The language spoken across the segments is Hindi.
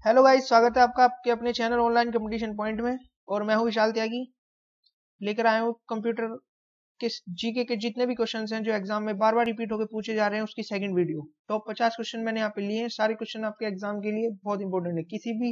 हेलो गाइस, स्वागत है आपका आपके अपने चैनल ऑनलाइन कंपटीशन पॉइंट में। और मैं हूं विशाल त्यागी, लेकर आया हूं कंप्यूटर के जीके के जितने भी क्वेश्चंस हैं जो एग्जाम में बार बार रिपीट होकर पूछे जा रहे हैं उसकी सेकंड वीडियो। टॉप 50 क्वेश्चन मैंने यहाँ पे लिए हैं। सारे क्वेश्चन आपके एग्जाम के लिए बहुत इंपॉर्टेंट है। किसी भी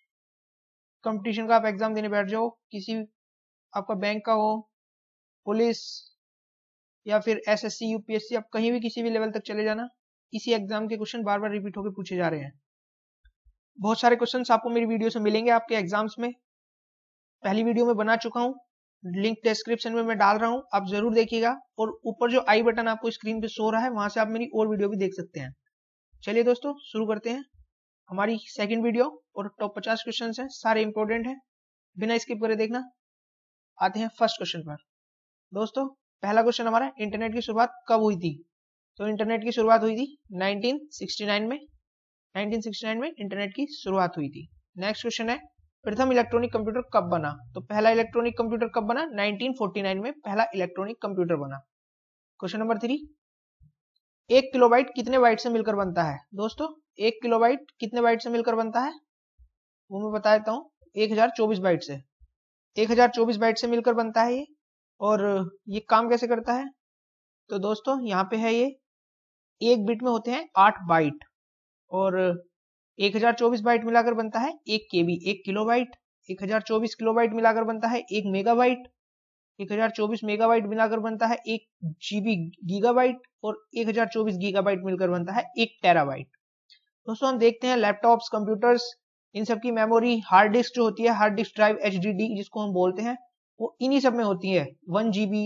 कंपटीशन का आप एग्जाम देने बैठ जाओ, किसी आपका बैंक का हो, पुलिस या फिर एसएससी यूपीएससी, आप कहीं भी किसी भी लेवल तक चले जाना, इसी एग्जाम के क्वेश्चन बार बार रिपीट होकर पूछे जा रहे हैं। बहुत सारे क्वेश्चंस आपको मेरी वीडियो से मिलेंगे आपके एग्जाम्स में। पहली वीडियो में बना चुका हूं, लिंक डिस्क्रिप्शन में मैं डाल रहा हूं, आप जरूर देखिएगा। और ऊपर जो आई बटन आपको स्क्रीन पे शो रहा है वहां से आप मेरी और वीडियो भी देख सकते हैं। चलिए दोस्तों, शुरू करते हैं हमारी सेकंड वीडियो। और टॉप 50 क्वेश्चन हैं, सारे इंपॉर्टेंट हैं, बिना स्किप करे देखना। आते हैं फर्स्ट क्वेश्चन पर। दोस्तों, पहला क्वेश्चन हमारा, इंटरनेट की शुरुआत कब हुई थी? तो इंटरनेट की शुरुआत हुई थी 1969 में। 1969 में इंटरनेट की शुरुआत हुई थी। नेक्स्ट क्वेश्चन है, प्रथम इलेक्ट्रॉनिक कंप्यूटर कब बना? तो पहला इलेक्ट्रॉनिक कंप्यूटर कब बना? 1949 में पहला इलेक्ट्रॉनिक कंप्यूटर बना। क्वेश्चन नंबर 3, 1 किलोबाइट कितने बाइट से मिलकर बनता है? दोस्तों, 1 किलोबाइट कितने बाइट से मिलकर बनता है वो मैं बता देता हूं। 1024 बाइट से, 1024 बाइट से मिलकर बनता है ये। और ये काम कैसे करता है? तो दोस्तों यहाँ पे है, ये एक बिट में होते हैं 8 बाइट, और 1024 बाइट मिलाकर बनता है 1 केबी, 1 किलोबाइट। 1024 किलोबाइट मिलाकर बनता है 1 मेगाबाइट। 1024 मेगाबाइट मिलाकर बनता है 1 जीबी गीगाबाइट। और 1024 गीगाबाइट मिलकर बनता है 1 टेराबाइट। दोस्तों, हम देखते हैं लैपटॉप्स, कंप्यूटर्स, इन सब की मेमोरी, हार्ड डिस्क जो होती है, हार्ड डिस्क ड्राइव एचडीडी जिसको हम बोलते हैं, वो इन्हीं सब में होती है। 1 जीबी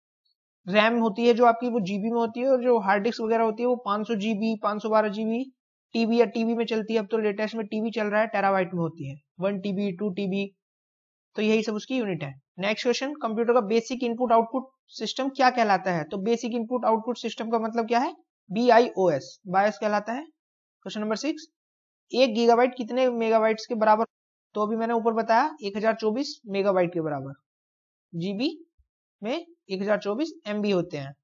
रैम होती है जो आपकी, वो जीबी में होती है। और जो हार्ड डिस्क वगैरह होती है वो 500 जीबी, 512 जीबी टीबी या टीबी में चलती है। अब तो लेटेस्ट में टीबी चल रहा है, टेराबाइट में होती है, 1 टीबी, 2 टीबी। तो यही सब उसकी यूनिट है। नेक्स्ट क्वेश्चन, कंप्यूटर का बेसिक इनपुट आउटपुट सिस्टम क्या कहलाता है? तो बेसिक इनपुट आउटपुट सिस्टम का मतलब क्या है? BIOS, बायोस कहलाता है। क्वेश्चन नंबर 6, 1 गीगाबाइट कितने मेगाबाइट्स के बराबर? तो अभी मैंने ऊपर बताया 1024 मेगाबाइट के बराबर। जीबी में 1024 MB होते हैं।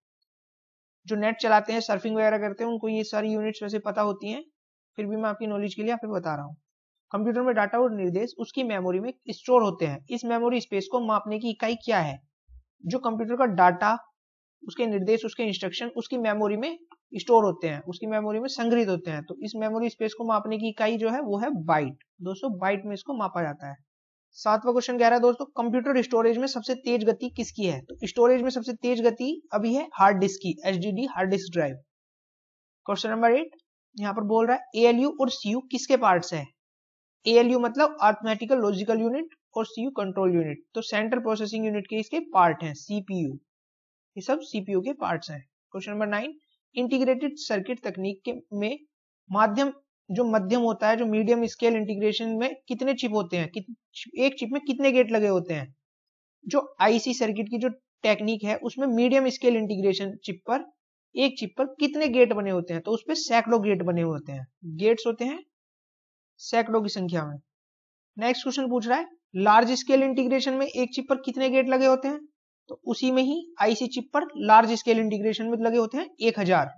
जो नेट चलाते हैं, सर्फिंग वगैरह करते हैं, उनको ये सारी यूनिट्स वैसे पता होती हैं, फिर भी मैं आपकी नॉलेज के लिए यहाँ पे बता रहा हूँ। कंप्यूटर में डाटा और निर्देश उसकी मेमोरी में स्टोर होते हैं। इस मेमोरी स्पेस को मापने की इकाई क्या है? जो कंप्यूटर का डाटा, उसके निर्देश, उसके इंस्ट्रक्शन उसकी मेमोरी में स्टोर होते हैं, उसकी मेमोरी में संग्रहित होते हैं। तो इस मेमोरी स्पेस को मापने की इकाई जो है वो है बाइट। दोस्तों, बाइट में इसको मापा जाता है। सातवां क्वेश्चन कह रहा है दोस्तों, कंप्यूटर स्टोरेज में सबसे तेज गति किसकी है? तो स्टोरेज में सबसे तेज गति अभी है हार्ड डिस्क की, HDD hard disk drive. Question number 8, यहाँ पर बोल रहा है ALU और CU किसके पार्ट्स है? ALU मतलब अरिथमेटिकल लॉजिकल यूनिट, और CU कंट्रोल यूनिट। तो सेंट्रल प्रोसेसिंग यूनिट के इसके पार्ट हैं, CPU। ये सब CPU के पार्ट्स हैं। क्वेश्चन नंबर 9, इंटीग्रेटेड सर्किट तकनीक के में माध्यम, जो मध्यम होता है, जो मीडियम स्केल इंटीग्रेशन में कितने चिप होते हैं? एक चिप में कितने गेट लगे होते हैं? जो IC सर्किट की जो टेक्निक है उसमें मीडियम स्केल इंटीग्रेशन चिप पर, एक चिप पर कितने गेट बने होते हैं? तो उस पर सैकड़ों गेट बने होते हैं। गेट्स होते हैं सैकड़ों की संख्या में। नेक्स्ट क्वेश्चन पूछ रहा है, लार्ज स्केल इंटीग्रेशन में एक चिप पर कितने गेट लगे होते हैं? तो उसी में ही IC चिप पर लार्ज स्केल इंटीग्रेशन में लगे होते हैं 1000।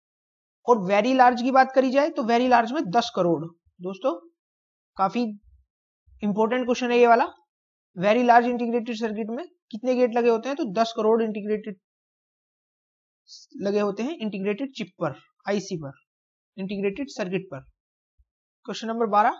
और वेरी लार्ज की बात करी जाए तो वेरी लार्ज में 10 करोड़। दोस्तों, काफी इंपॉर्टेंट क्वेश्चन है ये वाला। वेरी लार्ज इंटीग्रेटेड सर्किट में कितने गेट लगे होते हैं? तो 10 करोड़ इंटीग्रेटेड लगे होते हैं इंटीग्रेटेड चिप पर, IC पर, इंटीग्रेटेड सर्किट पर। Question number 12,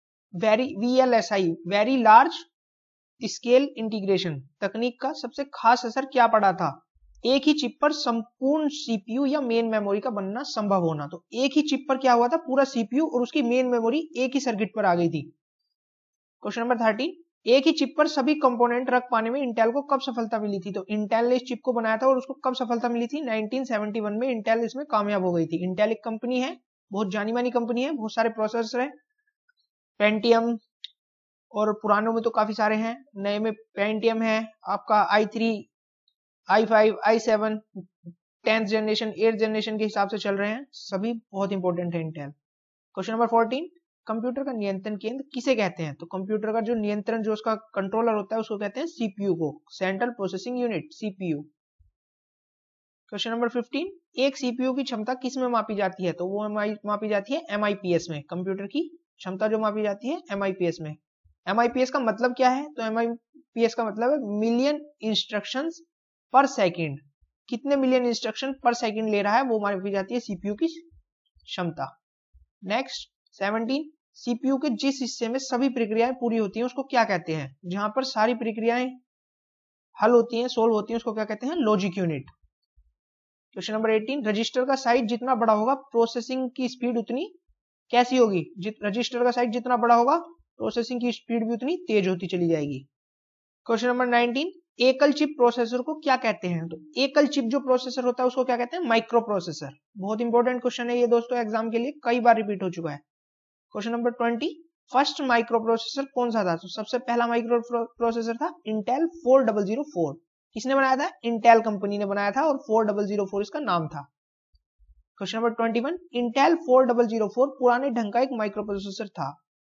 VLSI very large scale integration तकनीक का सबसे खास असर क्या पड़ा था? एक ही चिप पर संपूर्ण CPU या मेन मेमोरी का बनना संभव होना। तो एक ही चिप पर क्या हुआ था? पूरा CPU और उसकी मेन मेमोरी एक ही सर्किट पर आ गई थी। क्वेश्चन नंबर 13, एक ही चिप पर सभी कंपोनेंट रख पाने में इंटेल को कब सफलता मिली थी? तो इंटेल ने इस चिप को बनाया था और उसको कब सफलता मिली थी? 1971 में इंटेल इसमें कामयाब हो गई थी। इंटेल एक कंपनी है, बहुत जानी मानी कंपनी है, बहुत सारे प्रोसेसर है, पेंटियम, और पुरानों में तो काफी सारे हैं, नए में पेंटियम है आपका, i3, i5, i7, 10th generation, 8th generation के हिसाब से चल रहे हैं, सभी बहुत इंपॉर्टेंट है इंटेल। क्वेश्चन नंबर 14, कंप्यूटर का नियंत्रण केंद्र किसे कहते हैं? तो कंप्यूटर का जो नियंत्रण, जो उसका कंट्रोलर होता है उसको कहते हैं CPU को, central processing unit, CPU। Question number 15, एक CPU की क्षमता किस में मापी जाती है? तो वो मापी जाती है MIPS में, कंप्यूटर की क्षमता जो मापी जाती है MIPS में। MIPS का मतलब क्या है? तो MIPS का मतलब है मिलियन इंस्ट्रक्शंस पर सेकंड। कितने मिलियन इंस्ट्रक्शन पर सेकंड ले रहा है वो मापी जाती है CPU की क्षमता। नेक्स्ट 17, CPU के जिस हिस्से में सभी प्रक्रियाएं पूरी होती हैं उसको क्या कहते हैं? जहां पर सारी प्रक्रियाएं हल होती हैं, सोल्व होती हैं, उसको क्या कहते हैं? Logic unit. Question number 18, register का साइज जितना बड़ा होगा प्रोसेसिंग की स्पीड उतनी कैसी होगी? रजिस्टर का साइज जितना बड़ा होगा प्रोसेसिंग की स्पीड भी उतनी तेज होती चली जाएगी। क्वेश्चन नंबर 19, एकल चिप प्रोसेसर को क्या कहते हैं? तो एकल चिप जो प्रोसेसर होता है उसको क्या कहते हैं? Microprocessor. बहुत इंपॉर्टेंट क्वेश्चन है ये दोस्तों, एग्जाम के लिए कई बार रिपीट हो चुका है। Question number 20, first microprocessor कौन सा था? तो सबसे पहला माइक्रो प्रोसेसर था इंटेल 4004। किसने बनाया था? इंटेल कंपनी ने बनाया था और 4004 इसका नाम था। क्वेश्चन नंबर 21, इंटेल 4004 पुराने ढंग का एक माइक्रो प्रोसेसर था।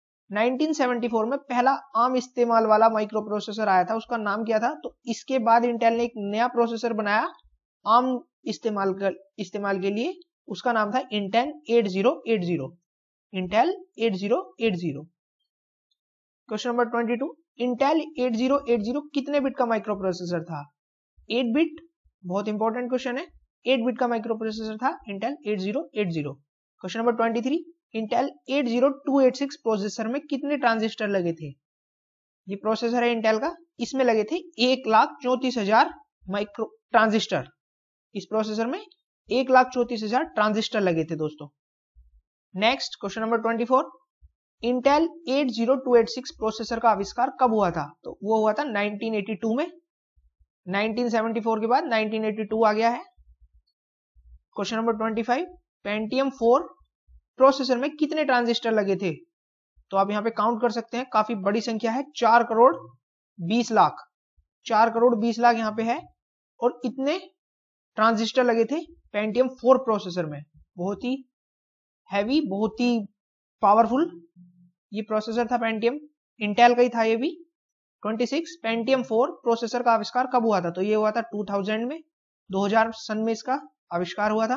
1974 में पहला आम इस्तेमाल वाला माइक्रो प्रोसेसर आया था, उसका नाम क्या था? तो इसके बाद इंटेल ने एक नया प्रोसेसर बनाया आम इस्तेमाल के लिए, उसका नाम था Intel 8080। Intel 8080। Question number 22, Intel 8080 कितने बिट का माइक्रो प्रोसेसर था? 8 बिट। बहुत इंपॉर्टेंट क्वेश्चन है, 8 बिट का माइक्रो प्रोसेसर था Intel 8080। Question number 23, Intel 80286 processor में कितने ट्रांजिस्टर लगे थे? ये प्रोसेसर है इंटेल का, इसमें लगे थे 1,34,000 माइक्रो ट्रांजिस्टर। इस प्रोसेसर में 1,34,000 ट्रांजिस्टर लगे थे दोस्तों। Next question number 24, Intel 80286 processor का आविष्कार कब हुआ था? तो वो हुआ था 1982 में। 1974 के बाद 1982 आ गया है। क्वेश्चन नंबर 25, पेंटियम 4 प्रोसेसर में कितने ट्रांजिस्टर लगे थे? तो आप यहां पे काउंट कर सकते हैं, काफी बड़ी संख्या है, 4 करोड़ 20 लाख। 4 करोड़ 20 लाख यहां पे है और इतने ट्रांजिस्टर लगे थे पेंटियम 4 प्रोसेसर में। बहुत ही हैवी, बहुत ही पावरफुल ये प्रोसेसर था पेंटियम, इंटेल का ही था ये भी। 26, पेंटियम 4 प्रोसेसर का आविष्कार कब हुआ था? तो ये हुआ था 2000 में, 2000 सन में इसका आविष्कार हुआ था।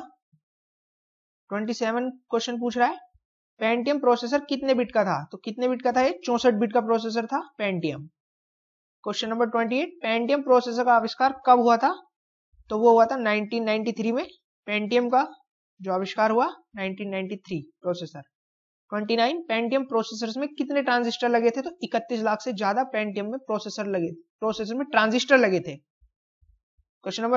27 क्वेश्चन पूछ रहा है, पेंटियम प्रोसेसर कितने बिट का था? तो कितने बिट का था? ये 64 बिट का प्रोसेसर था Pentium. Question number 28, Pentium processor का आविष्कार कब हुआ था? तो वो हुआ था 1993 में। पेंटियम का जो आविष्कार हुआ 1993 प्रोसेसर। 29, पेंटियम प्रोसेसर में कितने ट्रांजिस्टर लगे थे? तो 31 लाख से ज्यादा पेंटियम में प्रोसेसर में ट्रांजिस्टर लगे थे। क्वेश्चन नंबर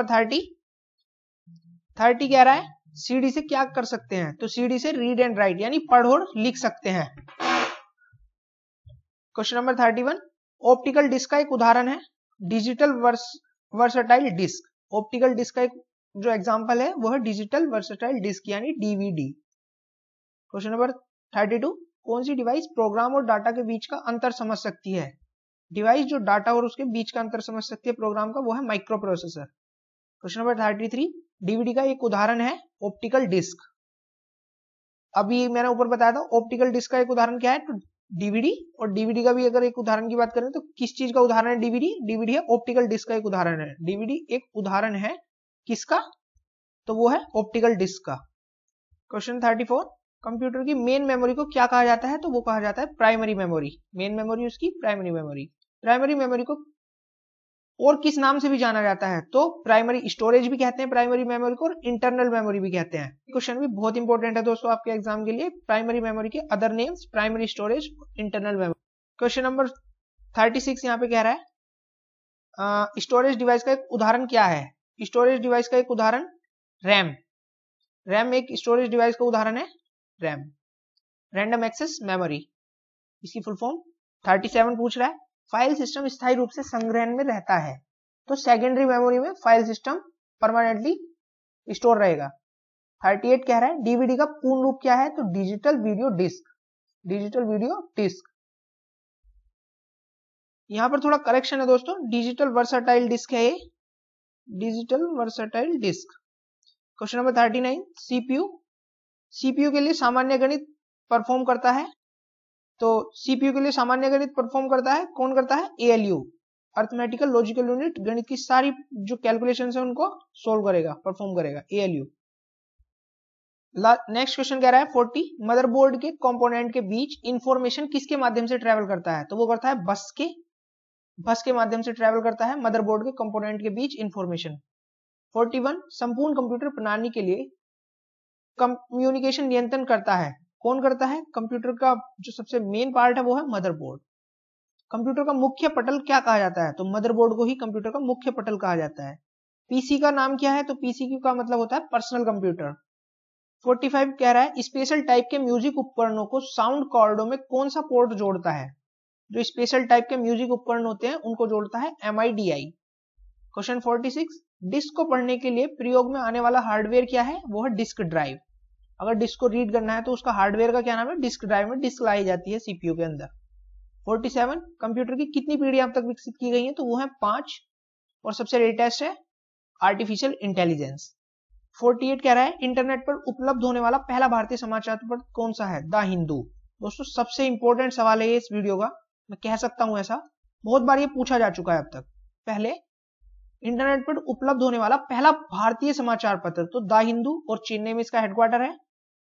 30 कह रहा है सीडी से क्या कर सकते हैं? तो सीडी से रीड एंड राइट यानी पढ़ और लिख सकते हैं। क्वेश्चन नंबर 31, ऑप्टिकल डिस्क का एक उदाहरण है digital versatile disc. Optical disc का एक जो एग्जांपल है वो है डिजिटल वर्सटाइल डिस्क यानी डीवीडी। क्वेश्चन नंबर 32, कौन सी डिवाइस प्रोग्राम और डाटा के बीच का अंतर समझ सकती है? डिवाइस जो डाटा और उसके बीच का अंतर समझ सकती है प्रोग्राम का, वो है microprocessor. Question number 33, DVD का एक उदाहरण है ऑप्टिकल डिस्क। अभी मैंने ऊपर बताया था ऑप्टिकल डिस्क का एक उदाहरण क्या है? तो डीवीडी। और डीवीडी का भी अगर एक उदाहरण की बात करें तो किस चीज का उदाहरण है डीवीडी? डीवीडी है ऑप्टिकल डिस्क का एक उदाहरण है। डीवीडी एक उदाहरण है किसका? तो वो है ऑप्टिकल डिस्क का। क्वेश्चन 34, कंप्यूटर की मेन मेमोरी को क्या कहा जाता है? तो वो कहा जाता है प्राइमरी मेमोरी। मेन मेमोरी उसकी प्राइमरी मेमोरी। प्राइमरी मेमोरी को और किस नाम से भी जाना जाता है? तो प्राइमरी स्टोरेज भी कहते हैं प्राइमरी मेमोरी को, और इंटरनल मेमोरी भी कहते हैं। क्वेश्चन भी बहुत इंपॉर्टेंट है दोस्तों आपके एग्जाम के लिए। प्राइमरी मेमोरी के other names, primary storage, internal memory. Question number 36 यहाँ पे कह रहा है स्टोरेज डिवाइस का एक उदाहरण क्या है? स्टोरेज डिवाइस का एक उदाहरण रैम। रैम एक स्टोरेज डिवाइस का उदाहरण है, रैम रैंडम एक्सेस मेमोरी, इसकी फुल फॉर्म। 37 पूछ रहा है फाइल सिस्टम स्थायी रूप से संग्रहण में रहता है, तो सेकेंडरी मेमोरी में फाइल सिस्टम परमानेंटली स्टोर रहेगा। 38 कह रहा है डीवीडी का पूर्ण रूप क्या है? तो digital video disc. Digital video disc. यहां पर थोड़ा करेक्शन है दोस्तों, डिजिटल वर्सटाइल डिस्क है ये, digital versatile disc. Question number 39, CPU के लिए सामान्य गणित परफॉर्म करता है। तो सीपीयू के लिए सामान्य गणित परफॉर्म करता है कौन करता है? ALU, arithmetical logical unit. गणित की सारी जो कैलकुलेशंस है उनको सोल्व करेगा, परफॉर्म करेगा एएलयू। नेक्स्ट क्वेश्चन कह रहा है 40 मदरबोर्ड के कंपोनेंट के बीच इंफॉर्मेशन किसके माध्यम से ट्रेवल करता है? तो वो करता है बस के माध्यम से ट्रेवल करता है मदरबोर्ड के कंपोनेंट के बीच इंफॉर्मेशन। 41 संपूर्ण कंप्यूटर प्रणाली के लिए कम्युनिकेशन नियंत्रण करता है। कौन करता है? कंप्यूटर का जो सबसे मेन पार्ट है वो है मदरबोर्ड। कंप्यूटर का मुख्य पटल क्या कहा जाता है? तो मदरबोर्ड को ही कंप्यूटर का मुख्य पटल कहा जाता है। पीसी का नाम क्या है? तो पीसी का मतलब होता है पर्सनल कंप्यूटर। 45 कह रहा है स्पेशल टाइप के म्यूजिक उपकरणों को साउंड कॉर्डों में कौन सा पोर्ट जोड़ता है? जो स्पेशल टाइप के म्यूजिक उपकरण होते हैं उनको जोड़ता है MIDI। क्वेश्चन 46 डिस्क को पढ़ने के लिए प्रयोग में आने वाला हार्डवेयर क्या है? वो है डिस्क ड्राइव। अगर डिस्क को रीड करना है तो उसका हार्डवेयर का क्या नाम है? डिस्क ड्राइव में डिस्क लाई जाती है सीपीयू के अंदर। 47 कंप्यूटर की कितनी पीढ़ी अब तक विकसित की गई है? तो वो है 5 और सबसे लेटेस्ट है आर्टिफिशियल इंटेलिजेंस। 48 कह रहा है इंटरनेट पर उपलब्ध होने वाला पहला भारतीय समाचार पत्र कौन सा है? द हिंदू। दोस्तों सबसे इंपॉर्टेंट सवाल है ये इस वीडियो का, मैं कह सकता हूं ऐसा, बहुत बार ये पूछा जा चुका है अब तक। पहले इंटरनेट पर उपलब्ध होने वाला पहला भारतीय समाचार पत्र तो द हिंदू और चेन्नई में इसका हेडक्वार्टर है।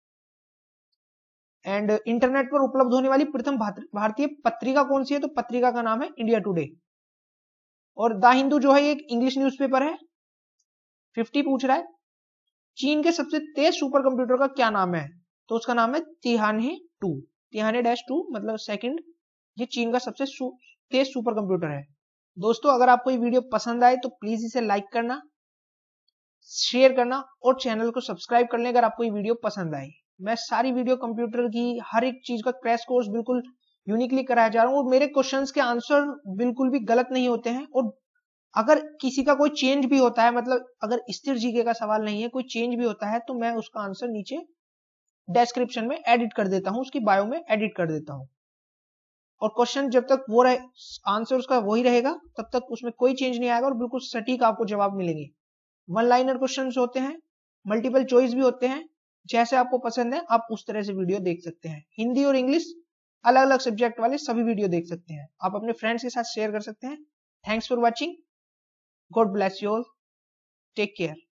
एंड इंटरनेट पर उपलब्ध होने वाली प्रथम भारतीय पत्रिका कौन सी है? तो पत्रिका का नाम है इंडिया टुडे। और द हिंदू जो है एक इंग्लिश न्यूज़पेपर है। 50 पूछ रहा है चीन के सबसे तेज सुपर कंप्यूटर का क्या नाम है? तो उसका नाम है तिहाने-2 मतलब सेकंड। ये चीन का सबसे तेज सुपर कंप्यूटर है। दोस्तों अगर आपको ये वीडियो पसंद आए तो प्लीज इसे लाइक करना, शेयर करना और चैनल को सब्सक्राइब कर लें अगर आपको ये वीडियो पसंद आए। मैं सारी वीडियो कंप्यूटर की हर एक चीज का क्रैश कोर्स बिल्कुल यूनिकली कराया जा रहा हूँ और मेरे क्वेश्चंस के आंसर बिल्कुल भी गलत नहीं होते हैं। और अगर किसी का कोई चेंज भी होता है, मतलब अगर स्थिर जीके का सवाल नहीं है, कोई चेंज भी होता है तो मैं उसका आंसर नीचे डिस्क्रिप्शन में एडिट कर देता हूं, उसकी बायो में एडिट कर देता हूं। और क्वेश्चन जब तक वो रहे, आंसर उसका वही रहेगा, तब तक उसमें कोई चेंज नहीं आएगा और बिल्कुल सटीक आपको जवाब मिलेंगे। वन लाइनर क्वेश्चंस होते हैं, मल्टीपल चॉइस भी होते हैं, जैसे आपको पसंद है आप उस तरह से वीडियो देख सकते हैं। हिंदी और इंग्लिश अलग अलग सब्जेक्ट वाले सभी वीडियो देख सकते हैं, आप अपने फ्रेंड्स के साथ शेयर कर सकते हैं। Thanks for watching, god bless you all, take care.